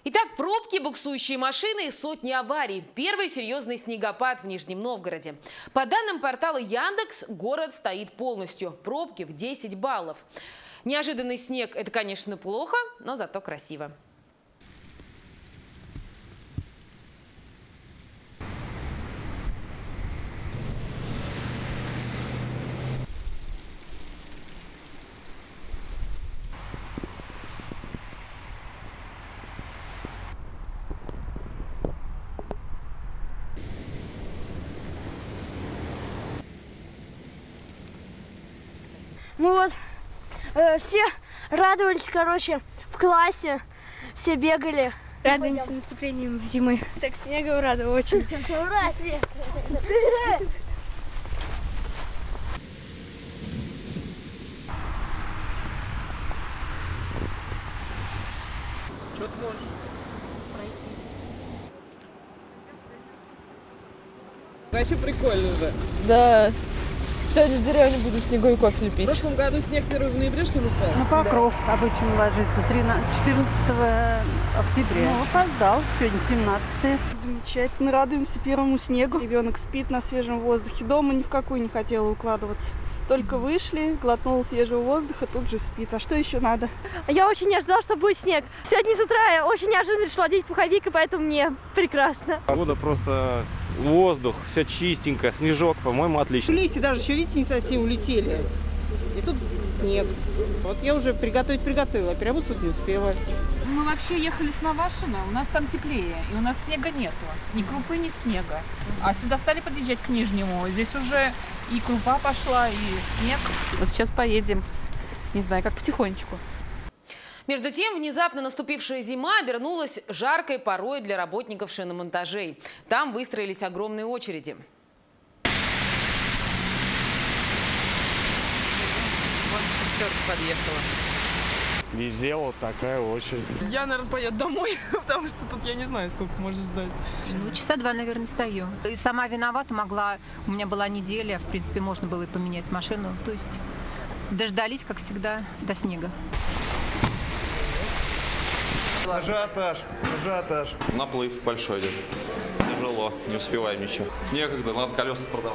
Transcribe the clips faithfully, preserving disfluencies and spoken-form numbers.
Итак, пробки, буксующие машины и сотни аварий. Первый серьезный снегопад в Нижнем Новгороде. По данным портала Яндекс, город стоит полностью. Пробки в десять баллов. Неожиданный снег – это, конечно, плохо, но зато красиво. Мы вот э, все радовались, короче, в классе, все бегали. Радуемся наступлением зимы. Так снегом рада очень. Ура, снег! Что ты можешь пройти? Вообще прикольно же. Да. Сегодня в деревне буду снеговиков лепить. В прошлом году снег первый в ноябре, что ли, упал? На Покров да. Обычно ложится четырнадцатого октября. Ну, опоздал. Сегодня семнадцатое. Замечательно. Радуемся первому снегу. Ребенок спит на свежем воздухе. Дома ни в какую не хотела укладываться. Только вышли, глотнула свежего воздуха, тут же спит. А что еще надо? Я очень не ожидала, что будет снег. Сегодня с утра я очень неожиданно решила одеть пуховик, и поэтому мне прекрасно. Погода просто воздух, все чистенько, снежок, по-моему, отлично. В лесе даже еще, видите, не совсем улетели. И тут снег. Вот я уже приготовить приготовила, а переобуться не успела. Мы вообще ехали с Навашино, у нас там теплее, и у нас снега нету. Ни крупы, ни снега. А сюда стали подъезжать к Нижнему. Здесь уже и крупа пошла, и снег. Вот сейчас поедем, не знаю, как потихонечку. Между тем, внезапно наступившая зима обернулась жаркой порой для работников шиномонтажей. Там выстроились огромные очереди. Вот шестерка подъехала. Везде вот такая очередь. Я, наверное, поеду домой, потому что тут я не знаю, сколько можно ждать. Ну, часа два, наверное, стою. И сама виновата, могла, у меня была неделя, в принципе, можно было и поменять машину. То есть дождались, как всегда, до снега. Ажиотаж, ажиотаж. Наплыв большой идет. Тяжело, не успеваем ничего. Некогда, надо колеса продавать.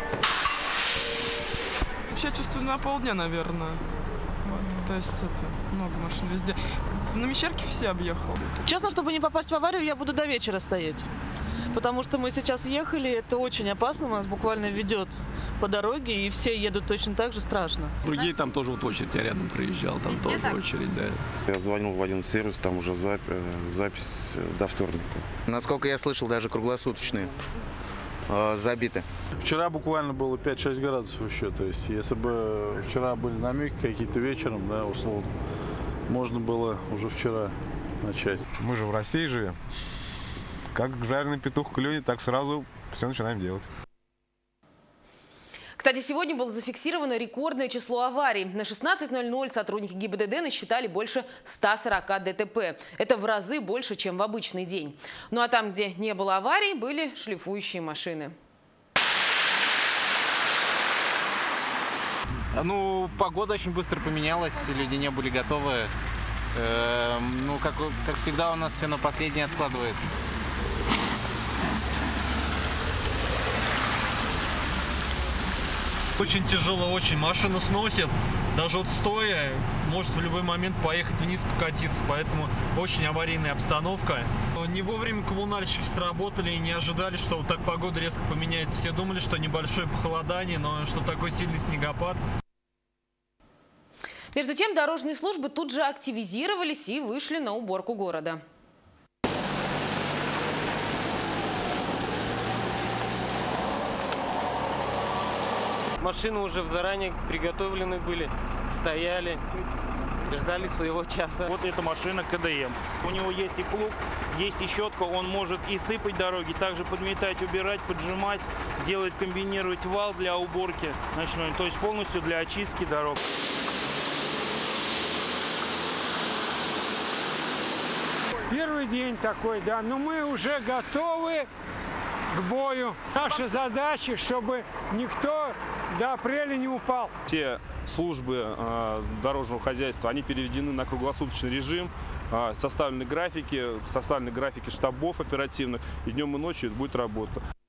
Вообще чувствую на полдня, наверное. Вот, то есть это много машин везде. На Мещерке все объехал. Честно, чтобы не попасть в аварию, я буду до вечера стоять. Потому что мы сейчас ехали, это очень опасно, нас буквально ведет по дороге, и все едут точно так же, страшно. Другие там тоже вот очередь, я рядом проезжал, там везде тоже так? Очередь, да. Я звонил в один сервис, там уже запись, запись до вторника. Насколько я слышал, даже круглосуточные э, забиты. Вчера буквально было пять-шесть градусов еще, то есть если бы вчера были намеки какие-то вечером, да, условно, можно было уже вчера начать. Мы же в России живем. Как жареный петух клюнет, так сразу все начинаем делать. Кстати, сегодня было зафиксировано рекордное число аварий. На шестнадцать ноль ноль сотрудники ГИБДД насчитали больше ста сорока ДТП. Это в разы больше, чем в обычный день. Ну а там, где не было аварий, были шлифующие машины. Ну, погода очень быстро поменялась, люди не были готовы. Э, ну, как, как всегда, у нас все на последнее откладывает. Очень тяжело, очень. Машина сносит. Даже вот стоя, может в любой момент поехать вниз, покатиться. Поэтому очень аварийная обстановка. Не вовремя коммунальщики сработали и не ожидали, что вот так погода резко поменяется. Все думали, что небольшое похолодание, но что такой сильный снегопад. Между тем, дорожные службы тут же активизировались и вышли на уборку города. Машины уже заранее приготовлены были, стояли, ждали своего часа. Вот эта машина ка дэ эм. У него есть и плуг, есть и щетка, он может и сыпать дороги, также подметать, убирать, поджимать, делать, комбинировать вал для уборки ночной, то есть полностью для очистки дорог. Первый день такой, да, но мы уже готовы к бою. Наша задача, чтобы никто до апреля не упал. Все службы э, дорожного хозяйства, они переведены на круглосуточный режим. составлены графики, составлены графики штабов оперативных, и днем и ночью будет работа.